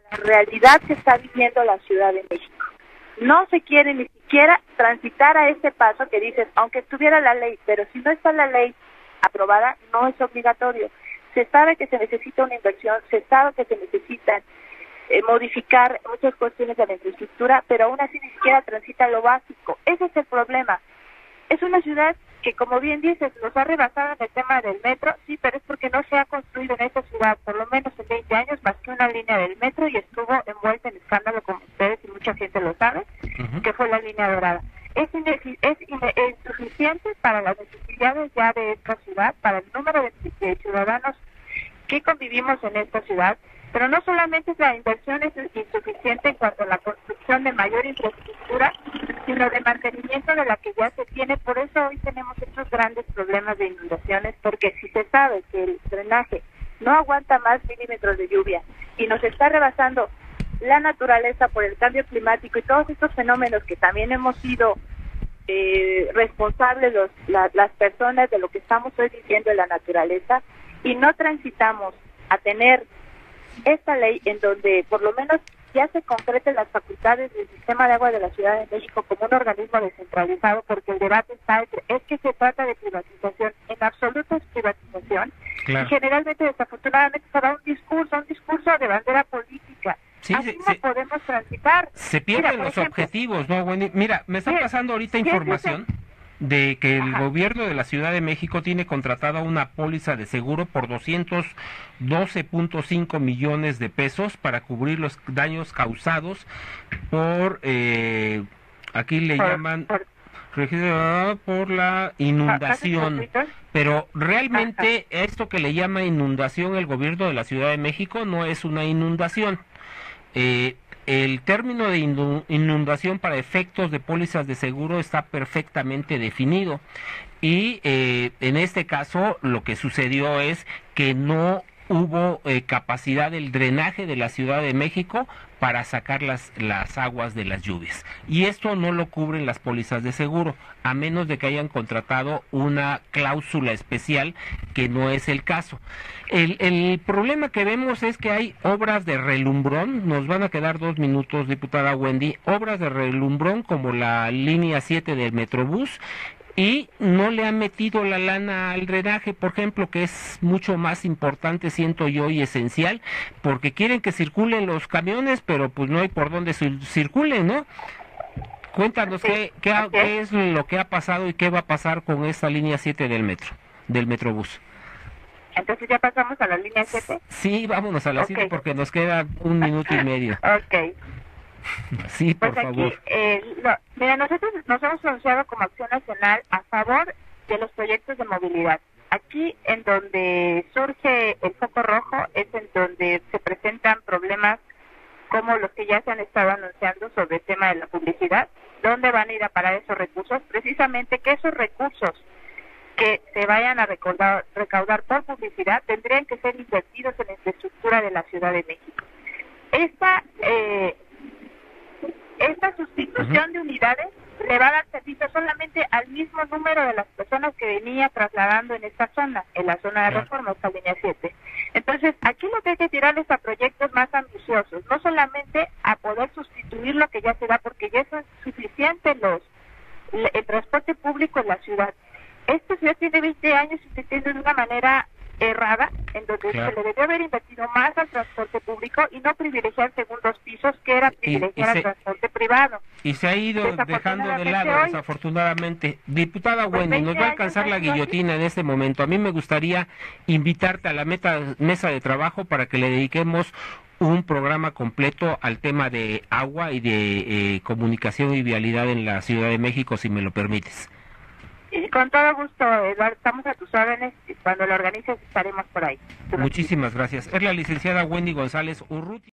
la realidad que está viviendo la Ciudad de México. No se quiere ni siquiera transitar a este paso que dices, aunque estuviera la ley, pero si no está la ley aprobada, no es obligatorio. Se sabe que se necesita una inversión, se sabe que se necesitan modificar muchas cuestiones de la infraestructura, pero aún así ni siquiera transita lo básico. Ese es el problema. Es una ciudad que, como bien dices, nos ha rebasado en el tema del metro, sí, pero es porque no se ha construido en esta ciudad, por lo menos en 20 años, más que una línea del metro, y estuvo envuelta en escándalo, como ustedes y mucha gente lo sabe, que fue la línea dorada. Es insuficiente para las necesidades ya de esta ciudad, para el número de ciudadanos que convivimos en esta ciudad, pero no solamente la inversión es insuficiente en cuanto a la construcción de mayor infraestructura, sino de mantenimiento de la que ya se tiene. Por eso hoy tenemos estos grandes problemas de inundaciones, porque si se sabe que el drenaje no aguanta más milímetros de lluvia y nos está rebasando la naturaleza por el cambio climático y todos estos fenómenos que también hemos sido responsables las personas de lo que estamos hoy viviendo en la naturaleza, y no transitamos a tener esta ley en donde por lo menos ya se concreten las facultades del sistema de agua de la Ciudad de México como un organismo descentralizado, porque el debate está es que se trata de privatización, en absoluto es privatización, claro. Y generalmente desafortunadamente se da un discurso de bandera política. Sí, así no podemos transitar. Se pierden los objetivos, ¿no, Wendy? Mira, me están pasando ahorita información de que el gobierno de la Ciudad de México tiene contratada una póliza de seguro por 212.5 millones de pesos para cubrir los daños causados por, aquí le llaman, por la inundación. Pero realmente esto que le llama inundación el gobierno de la Ciudad de México no es una inundación. El término de inundación para efectos de pólizas de seguro está perfectamente definido y en este caso lo que sucedió es que no hubo capacidad del drenaje de la Ciudad de México para sacar las aguas de las lluvias, y esto no lo cubren las pólizas de seguro, a menos de que hayan contratado una cláusula especial, que no es el caso. El problema que vemos es que hay obras de relumbrón, nos van a quedar 2 minutos, diputada Wendy, obras de relumbrón como la línea 7 del Metrobús, y no le han metido la lana al drenaje, por ejemplo, que es mucho más importante, siento yo, y esencial, porque quieren que circulen los camiones, pero pues no hay por dónde circulen, ¿no? Cuéntanos qué es lo que ha pasado y qué va a pasar con esta línea 7 del Metrobús. Entonces ya pasamos a la línea 7. Sí, vámonos a la 7 porque nos queda 1 minuto y medio. Ok. Sí, por favor. Mira, nosotros nos hemos pronunciado como Acción Nacional a favor de los proyectos de movilidad. Aquí, en donde surge el foco rojo, es en donde se presentan problemas como los que ya se han estado anunciando sobre el tema de la publicidad. ¿Dónde van a ir a parar esos recursos? Precisamente que esos recursos que se vayan a recaudar por publicidad tendrían que ser invertidos en la infraestructura de la Ciudad de México. Esta sustitución de unidades le va a dar servicio solamente al mismo número de las personas que venía trasladando en esta zona, en la zona de Reforma, esta línea 7. Entonces, aquí lo que hay que tirar es a proyectos más ambiciosos, no solamente a poder sustituir lo que ya se da, porque ya es suficiente el transporte público en la ciudad. Esta ciudad tiene 20 años invirtiendo de una manera errada, en donde se le debió haber invertido más al transporte público y no privilegiar segundos pisos, que era privilegiar al transporte privado. Y se ha ido dejando de lado, desafortunadamente. Diputada Wendy, nos va a alcanzar la guillotina en este momento. A mí me gustaría invitarte a la mesa de trabajo para que le dediquemos un programa completo al tema de agua y de comunicación y vialidad en la Ciudad de México, si me lo permites. Y con todo gusto, Eduardo, estamos a tus órdenes, y cuando lo organices estaremos por ahí. Muchísimas gracias. Es la licenciada Wendy González Urrutia.